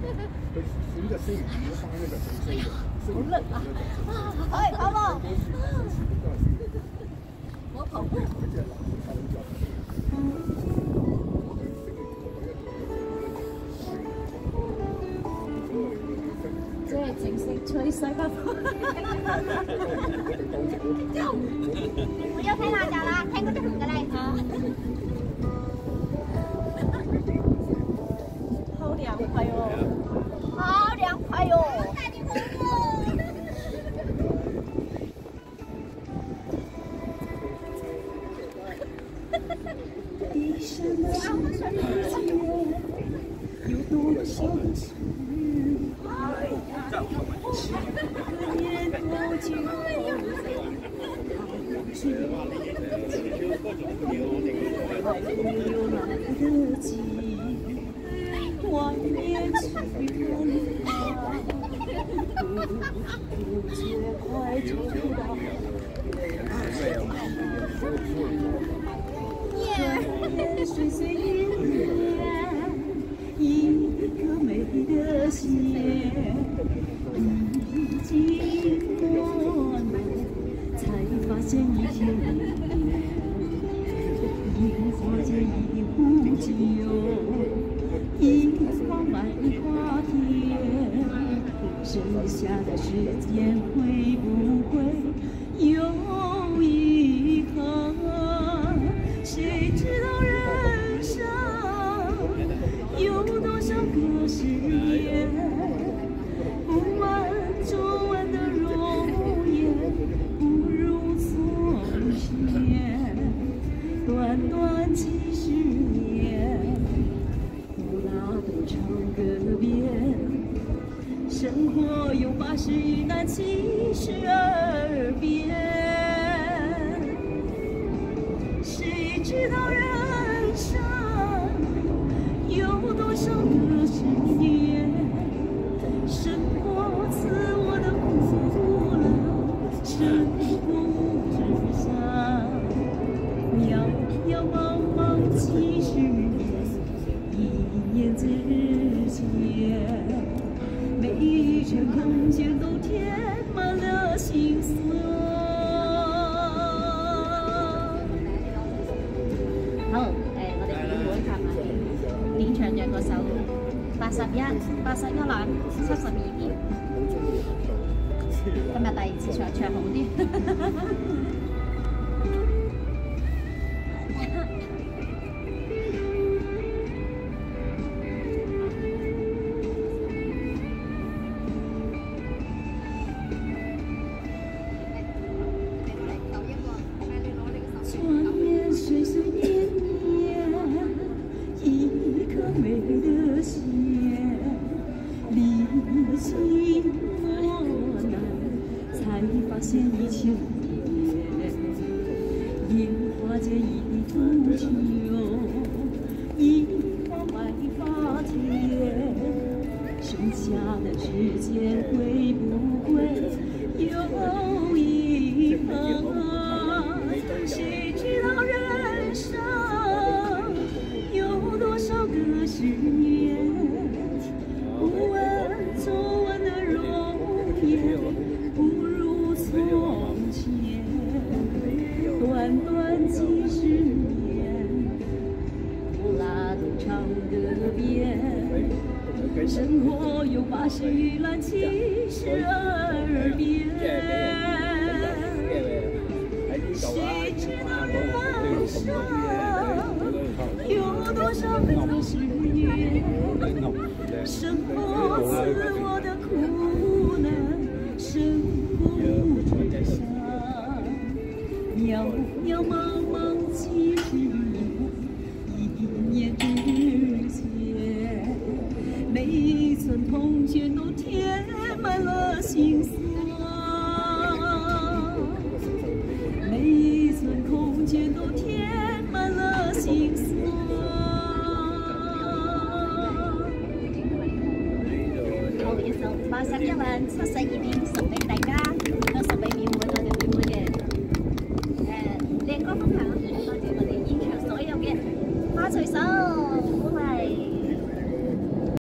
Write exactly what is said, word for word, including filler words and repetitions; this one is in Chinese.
好冷啊！哎，跑跑，我跑步。即係正式吹西北風。我要聽辣椒啦，聽嗰啲紅嘅咧。好涼快哦！好涼快哦！一生的世界有多少次？十年多久？还没有来得及，外面去看花，不觉快就到。岁岁年年，一颗美的心，历经磨难，才发现一天樱花间一壶酒，一花满花田，剩下的时间会不会有遗憾？谁知道人生有多少个誓言，不完做完的容颜，不如从前。短短几十年，呼啦都唱个遍，生活有八十一难七十二变。谁知道人生有多少个十年？生活赐我的苦乐，生活无知想，渺渺茫茫几十年，一念之间，每一寸空间都填满了心酸。好，誒、呃，我哋表妹拍埋點唱嘅嗰首八十一、八十一欄七十二秒，今日第二次唱，唱好啲。岁岁年年，一颗美的心，历经磨难，才发现一切无言。樱花间一壶酒，一花白发田，剩下的时间会不会有遗憾？谁知道人生有多少个十年？不问昨晚的容颜，不如从前。短短几十年，呼啦都唱个遍。生活有八十一难七十二变。谁知道人生有多少个十年？生活赐我的苦难，生活无知想，渺渺茫茫几十年，一念之间，每一寸空间都填满了心酸。每一寸空间都填满了心酸。好嘅，一首八十一萬七十二秒送俾大家。